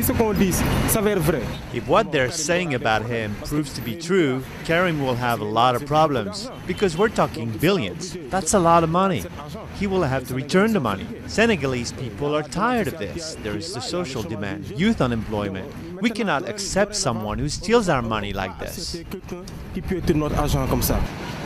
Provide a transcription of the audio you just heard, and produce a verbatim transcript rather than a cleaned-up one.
If what they're saying about him proves to be true, Karim will have a lot of problems, because we're talking billions. That's a lot of money. He will have to return the money. Senegalese people are tired of this. There is the social demand, youth unemployment. We cannot accept someone who steals our money like this.